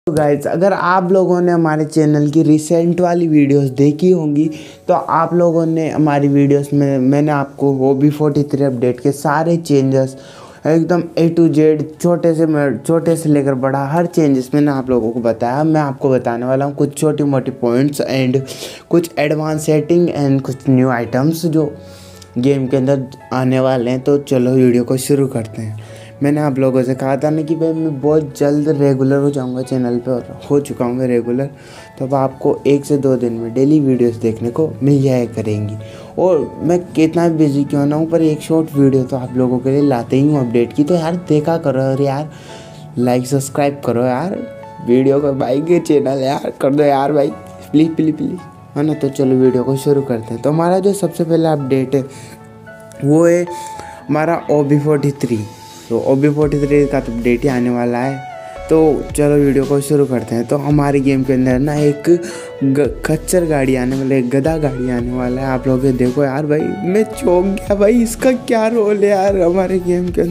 तो गाइज, अगर आप लोगों ने हमारे चैनल की रिसेंट वाली वीडियोस देखी होंगी तो आप लोगों ने हमारी वीडियोस में मैंने आपको OB43 अपडेट के सारे चेंजेस एकदम A to Z छोटे से लेकर बड़ा हर चेंजेस मैंने आप लोगों को बताया। मैं आपको बताने वाला हूँ कुछ छोटी मोटी पॉइंट्स एंड कुछ एडवांस सेटिंग एंड कुछ न्यू आइटम्स जो गेम के अंदर आने वाले हैं। तो चलो वीडियो को शुरू करते हैं। मैंने आप लोगों से कहा था ना कि भाई मैं बहुत जल्द रेगुलर हो जाऊंगा चैनल पे, और हो चुका हूँ मैं रेगुलर। तो अब आपको 1 से 2 दिन में डेली वीडियोस देखने को मिल जाया करेंगी। और मैं कितना बिजी क्यों ना हूँ, पर एक शॉर्ट वीडियो तो आप लोगों के लिए लाते ही हूँ अपडेट की। तो यार देखा करो, और यार लाइक सब्सक्राइब करो यार, वीडियो को भाई के चैनल यार कर दो यार भाई, प्लीज़ प्लीज़ प्लीज़, है ना। तो चलो वीडियो को शुरू करते हैं। तो हमारा जो सबसे पहला अपडेट है वो है हमारा OB43। तो OB43 का तो अपडेट ही आने वाला है। तो चलो वीडियो को शुरू करते हैं। तो हमारे गेम के अंदर ना एक खच्चर गाड़ी आने वाला है, गधा गाड़ी आने वाला है। आप लोग देखो यार भाई, मैं चौंक गया भाई, इसका क्या रोल है यार हमारे गेम के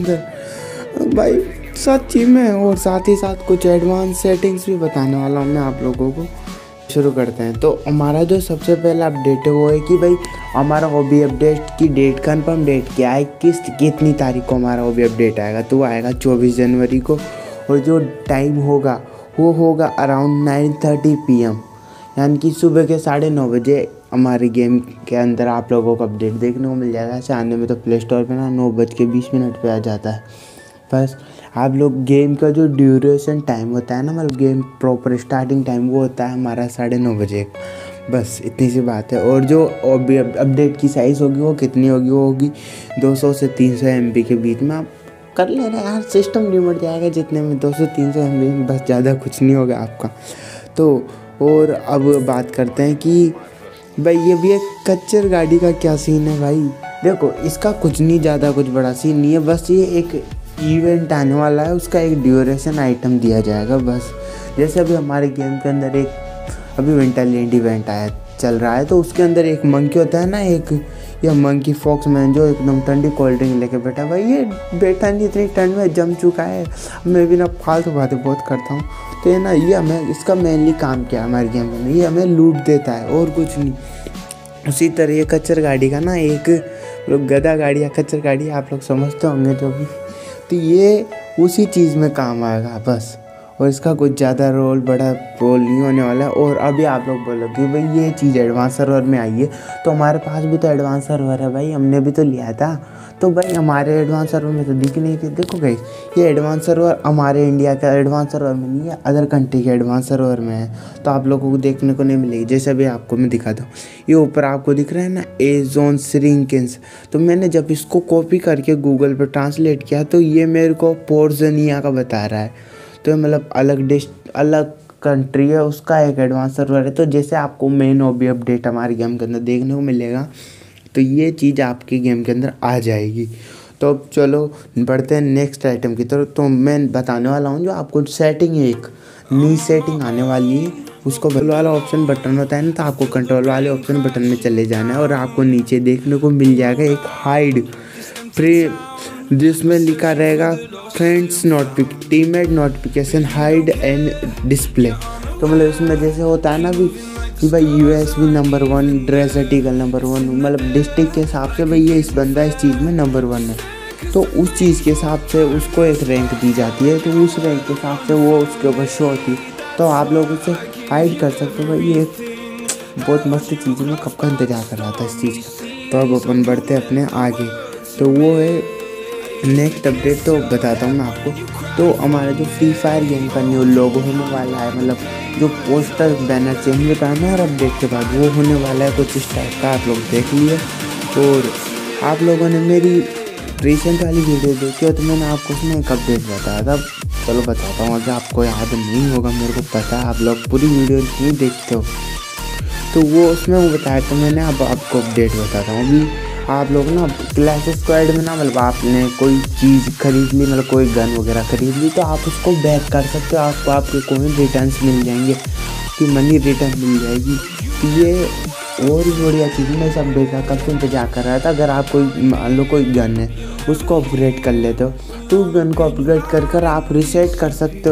अंदर भाई, सच्ची में। और साथ ही साथ कुछ एडवांस सेटिंग्स भी बताने वाला हूँ मैं आप लोगों को। शुरू करते हैं। तो हमारा जो सबसे पहला अपडेट है वो है कि भाई हमारा OB अपडेट की डेट, कंफर्म डेट क्या है, कितनी तारीख को हमारा OB अपडेट आएगा। तो वो आएगा 24 जनवरी को, और जो टाइम होगा वो होगा अराउंड 9:30 PM, यानी कि सुबह के 9:30 बजे हमारे गेम के अंदर आप लोगों को अपडेट देखने को मिल जाएगा। ऐसे आने में तो प्ले स्टोर पर ना 9:20 पे आ जाता है। बस आप लोग गेम का जो ड्यूरेशन टाइम होता है ना, मतलब गेम प्रॉपर स्टार्टिंग टाइम, वो होता है हमारा 9:30 बजे। बस इतनी सी बात है। और जो अपडेट की साइज़ होगी वो कितनी होगी, वो होगी 200 से 300 MB के बीच में। आप कर लेना यार, सिस्टम निमट जाएगा जितने में 200-300 MB में, बस ज़्यादा कुछ नहीं होगा आपका। तो और अब बात करते हैं कि भाई ये भी एक खच्चर गाड़ी का क्या सीन है भाई। देखो इसका कुछ नहीं, ज़्यादा कुछ बड़ा सीन नहीं है, बस ये एक इवेंट आने वाला है, उसका एक ड्यूरेशन आइटम दिया जाएगा बस। जैसे अभी हमारे गेम के अंदर एक अभी विंटरलैंड इवेंट चल रहा है, तो उसके अंदर एक मंकी होता है ना, एक यह मंकी फॉक्समैन जो एकदम ठंडी कोल्ड ड्रिंक लेके बैठा। भाई ये बैठा नहीं, इतनी ठंड में जम चुका है। मैं भी ना फालतू बातें बहुत करता हूँ। तो ये ना, ये हमें इसका मेनली काम क्या है हमारे गेम में, ये हमें लूट देता है और कुछ नहीं। उसी तरह ये खच्चर गाड़ी का ना, एक गधा गाड़ी या खच्चर गाड़ी आप लोग समझते होंगे जो भी, तो ये उसी चीज़ में काम आएगा बस। और इसका कुछ ज़्यादा बड़ा रोल नहीं होने वाला है। और अभी आप लोग बोलोगे भाई ये चीज़ एडवांस सर्वर में आई है, तो हमारे पास भी तो एडवांस सर्वर है भाई, हमने भी तो लिया था। तो भाई हमारे एडवांस सर्वर में तो दिख नहीं थी। देखो गाइस, ये एडवांस सर्वर हमारे इंडिया का एडवांस सर्वर में नहीं है, अदर कंट्री के एडवांस सर्वर में है, तो आप लोगों को देखने को नहीं मिलेगी। जैसे अभी आपको मैं दिखाता हूँ, ये ऊपर आपको दिख रहा है ना, एजोन श्रिंकेंस। तो मैंने जब इसको कॉपी करके गूगल पर ट्रांसलेट किया तो ये मेरे को पोर्जनिया का बता रहा है। तो मतलब अलग कंट्री है, उसका एक एडवांस सर्वर है। तो जैसे आपको मेन OB अपडेट हमारे गेम के अंदर देखने को मिलेगा, तो ये चीज़ आपके गेम के अंदर आ जाएगी। तो अब चलो बढ़ते हैं नेक्स्ट आइटम की तरफ। तो मैं बताने वाला हूँ जो आपको सेटिंग है, एक नई सेटिंग आने वाली है। उसको कंट्रोल वाला ऑप्शन बटन होता है ना, तो आपको कंट्रोल वाले ऑप्शन बटन में चले जाना है, और आपको नीचे देखने को मिल जाएगा एक हाइड फ्री, जिसमें लिखा रहेगा friends teammate notification hide and display. तो मतलब इसमें जैसे होता है ना कि भाई USB number 1, dress article number 1, मतलब डिस्ट्रिक्ट के हिसाब से भाई ये इस बंदा इस चीज़ में नंबर 1 है, तो उस चीज़ के हिसाब से उसको एक रैंक दी जाती है। तो उस रैंक के हिसाब से वो उसके ऊपर शो होती है, तो आप लोग उसे हाइड कर सकते हो। भाई ये बहुत मस्त चीज़ है, मैं कब का इंतजार कर रहा था इस चीज़ का। तो अब अपन बढ़ते हैं अपने आगे। तो वो है नेक्स्ट अपडेट, तो बताता हूँ मैं आपको। तो हमारा जो फ्री फायर गेम का न्यू लोगो होने वाला है, मतलब जो पोस्टर बैनर चेंज होता है ना हर अपडेट के बाद, वो होने वाला है कुछ इस टाइप का, आप लोग देख लिए। और आप लोगों ने मेरी रिसेंट वाली वीडियो देखी हो तो मैंने आपको उसमें एक अपडेट बताया था। चलो बताता हूँ, अगर आपको याद नहीं होगा, मेरे को पता है आप लोग पूरी वीडियो नहीं देखते हो, तो वो उसमें वो बताया था मैंने। अब आपको अपडेट बताता हूँ। अभी आप लोग ना क्लैश स्क्वाड में ना, मतलब आपने कोई चीज़ खरीद ली, मतलब कोई गन वगैरह खरीद ली, तो आप उसको बैक कर सकते हो, आपको आपके कोई रिटर्न्स मिल जाएंगे, कि मनी रिटर्न मिल जाएगी। तो ये और भी बढ़िया चीज़, मैं सब देखा कब से इंतजार कर रहा था। अगर आप कोई मान लो कोई गन है उसको अपग्रेड कर लेते हो, तो उस गन को अपग्रेड कर आप रीसेट कर सकते हो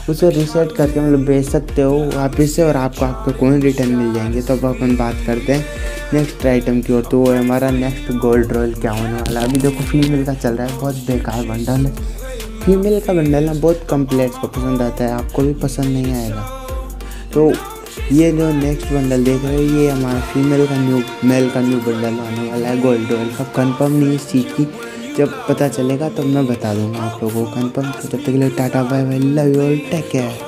उसे रीसेट करके मतलब बेच सकते हो वापस से, और आपको आपके कॉइन रिटर्न मिल जाएंगे। तो अब अपन बात करते हैं नेक्स्ट आइटम की ओर। तो वो है हमारा नेक्स्ट गोल्ड रॉयल क्या होने वाला है। अभी देखो फीमेल का चल रहा है, बहुत बेकार बंडल है। फीमेल का बंडल ना बहुत कम प्लेयर्स को पसंद आता है, आपको भी पसंद नहीं आएगा। तो ये जो नेक्स्ट बंडल देख रहे हो ये हमारा फीमेल का मेल का न्यू बंडल आने वाला है गोल्ड रॉयल का। कंफर्म नहीं इस चीज़ की, जब पता चलेगा तब मैं बता दूंगा आप लोगों को कंफर्म। तो जब तक के लिए tata bye bye, love you all, take care.